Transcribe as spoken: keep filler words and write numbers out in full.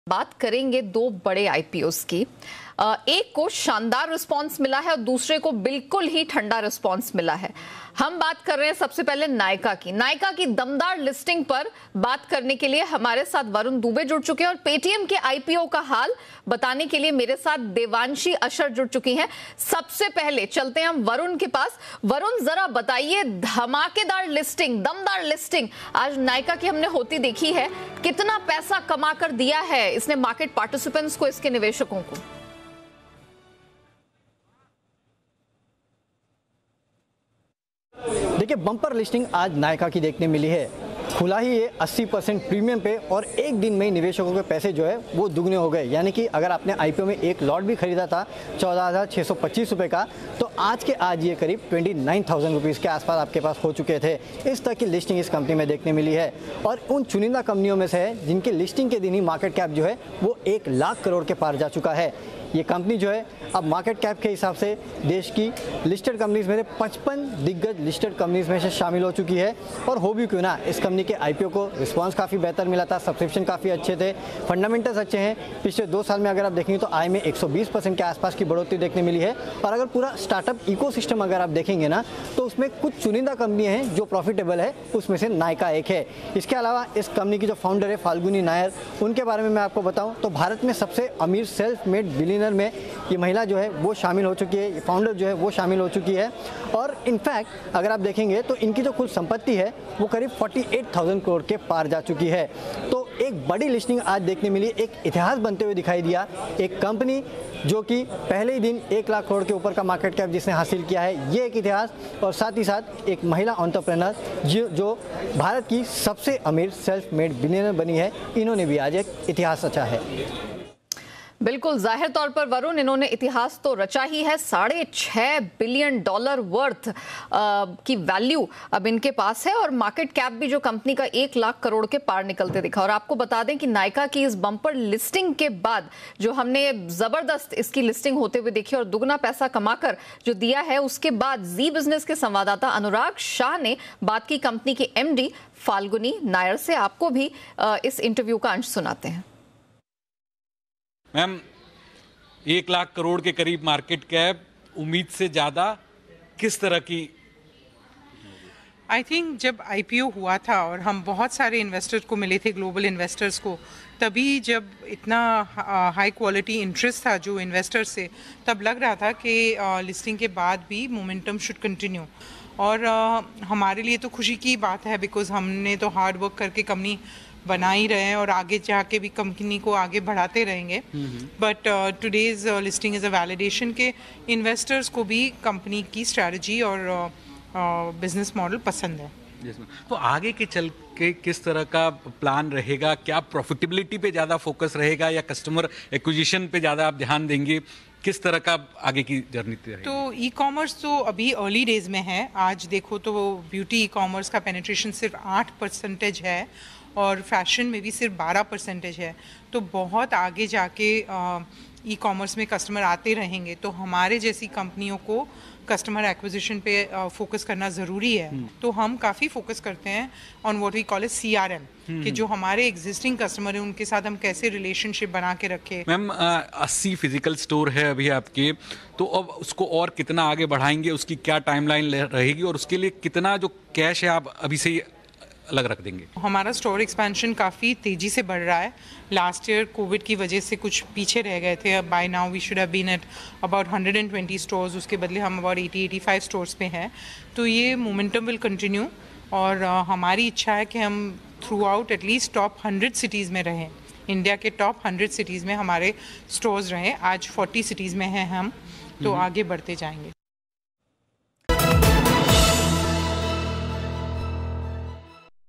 बात करेंगे दो बड़े आईपीओस की। एक को शानदार रिस्पांस मिला है और दूसरे को बिल्कुल ही ठंडा रिस्पांस मिला है। हम बात कर रहे हैं सबसे पहले नायका की। नायका की दमदार लिस्टिंग पर बात करने के लिए हमारे साथ वरुण दुबे जुड़ चुके हैं और पेटीएम के आईपीओ का हाल बताने के लिए मेरे साथ देवांशी अशर जुड़ चुकी हैं। सबसे पहले चलते हैं हम वरुण के पास। वरुण, जरा बताइए, धमाकेदार लिस्टिंग, दमदार लिस्टिंग आज नायका की हमने होती देखी है। कितना पैसा कमा कर दिया है इसने मार्केट पार्टिसिपेंट्स को, इसके निवेशकों को? देखिए, बम्पर लिस्टिंग आज नायका की देखने मिली है। खुला ही ये अस्सी परसेंट प्रीमियम पे और एक दिन में ही निवेशकों के पैसे जो है वो दुगने हो गए। यानी कि अगर आपने आईपीओ में एक लॉट भी खरीदा था चौदह हज़ार छः सौ पच्चीस रुपये का, तो आज के आज ये करीब ट्वेंटी नाइन थाउजेंड रुपीज़ के आसपास आपके पास हो चुके थे। इस तरह की लिस्टिंग इस कंपनी में देखने मिली है और उन चुनिंदा कंपनियों में से है जिनके लिस्टिंग के दिन ही मार्केट कैप जो है वो एक लाख करोड़ के पार जा चुका है। ये कंपनी जो है अब मार्केट कैप के हिसाब से देश की लिस्टेड कंपनीज में से पचपन दिग्गज लिस्टेड कंपनीज में से शामिल हो चुकी है। और हो भी क्यों ना, इस कंपनी के आईपीओ को रिस्पांस काफ़ी बेहतर मिला था, सब्सक्रिप्शन काफ़ी अच्छे थे, फंडामेंटल्स अच्छे हैं। पिछले दो साल में अगर आप देखेंगे तो आय में एक सौ बीस परसेंट के आसपास की बढ़ोतरी देखने मिली है। और अगर पूरा स्टार्टअप इकोसिस्टम अगर आप देखेंगे ना, तो उसमें कुछ चुनिंदा कंपनियाँ हैं जो प्रॉफिटेबल है, उसमें से नायका एक है। इसके अलावा इस कंपनी की जो फाउंडर है फाल्गुनी नायर, उनके बारे में मैं आपको बताऊँ तो भारत में सबसे अमीर सेल्फ मेड बिलियनर में ये महिला जो है वो शामिल हो चुकी है, फाउंडर जो है वो शामिल हो चुकी है। और इनफैक्ट अगर आप देखेंगे तो इनकी जो कुल संपत्ति है वो करीब अड़तालीस हज़ार करोड़ के पार जा चुकी है। तो एक बड़ी लिस्टिंग आज देखने मिली, एक इतिहास बनते हुए दिखाई दिया। एक कंपनी जो कि पहले ही दिन एक लाख करोड़ के ऊपर का मार्केट कैप जिसने हासिल किया है, ये एक इतिहास। और साथ ही साथ एक महिला एंटरप्रेन्योर जो जो भारत की सबसे अमीर सेल्फ मेड बिलियनर बनी है, इन्होंने भी आज एक इतिहास रचा है। बिल्कुल, जाहिर तौर पर वरुण, इन्होंने इतिहास तो रचा ही है। साढ़े छह बिलियन डॉलर वर्थ की वैल्यू अब इनके पास है और मार्केट कैप भी जो कंपनी का एक लाख करोड़ के पार निकलते दिखा। और आपको बता दें कि नायका की इस बम्पर लिस्टिंग के बाद जो हमने जबरदस्त इसकी लिस्टिंग होते हुए देखी और दुगना पैसा कमाकर जो दिया है, उसके बाद जी बिजनेस के संवाददाता अनुराग शाह ने बात की कंपनी की एमडी फाल्गुनी नायर से। आपको भी इस इंटरव्यू का अंश सुनाते हैं। मैम, एक लाख करोड़ के करीब मार्केट कैप, उम्मीद से ज़्यादा, किस तरह की? आई थिंक जब आईपीओ हुआ था और हम बहुत सारे इन्वेस्टर्स को मिले थे, ग्लोबल इन्वेस्टर्स को, तभी जब इतना हाई क्वालिटी इंटरेस्ट था जो इन्वेस्टर्स से, तब लग रहा था कि लिस्टिंग के बाद भी मोमेंटम शुड कंटिन्यू। और uh, हमारे लिए तो खुशी की बात है, बिकॉज हमने तो हार्ड वर्क करके कंपनी बना ही रहे हैं और आगे जाके भी कंपनी को आगे बढ़ाते रहेंगे। But today's listing is a validation के इन्वेस्टर्स को भी कंपनी की स्ट्रैटेजी और बिजनेस uh, मॉडल uh, पसंद है। yes, तो आगे के चल के किस तरह का प्लान रहेगा? क्या प्रॉफिटेबिलिटी पे ज़्यादा फोकस रहेगा या कस्टमर एक्विजिशन पे ज़्यादा आप ध्यान देंगे? किस तरह का आगे की जर्नी रहेगी? तो ई कॉमर्स तो अभी अर्ली डेज में है। आज देखो तो ब्यूटी ई कॉमर्स का पेनिट्रेशन सिर्फ आठ परसेंटेज है और फैशन में भी सिर्फ बारह परसेंटेज है। तो बहुत आगे जाके ई कॉमर्स में कस्टमर आते रहेंगे, तो हमारे जैसी कंपनियों को कस्टमर एक्विजिशन पे फोकस करना ज़रूरी है। तो हम काफ़ी फोकस करते हैं on what we call it C R M, कि जो हमारे एग्जिस्टिंग कस्टमर हैं उनके साथ हम कैसे रिलेशनशिप बना के रखें। मैम, अस्सी फिजिकल स्टोर है अभी आपके, तो अब उसको और कितना आगे बढ़ाएंगे? उसकी क्या टाइमलाइन रहेगी और उसके लिए कितना जो कैश है आप अभी से ही अलग रख देंगे? हमारा स्टोर एक्सपेंशन काफ़ी तेज़ी से बढ़ रहा है। लास्ट ईयर कोविड की वजह से कुछ पीछे रह गए थे। By now we should have been at about one hundred twenty stores, उसके बदले हम about eighty eighty five stores पे हैं। तो ये मोमेंटम विल कंटिन्यू और uh, हमारी इच्छा है कि हम throughout at least top hundred cities में रहें। इंडिया के टॉप हंड्रेड सिटीज़ में हमारे स्टोर्स रहें। आज फोर्टी सिटीज़ में हैं हम, तो आगे बढ़ते जाएंगे।